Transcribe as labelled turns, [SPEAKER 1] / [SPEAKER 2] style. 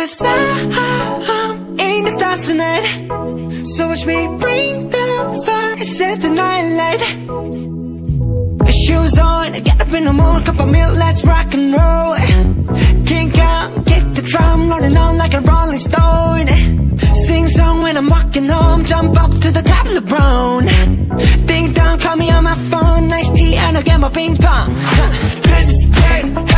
[SPEAKER 1] 'cause I'm in the stars tonight. So watch me bring the fire, set the night light. Shoes on, get up in the morning, cup of milk, let's rock and roll. Kink out, kick the drum, rolling on like a rolling stone. Sing song when I'm walking home, jump up to the top of the brown. Ding dong, call me on my phone, nice tea and I'll get my ping pong. 'Cause it's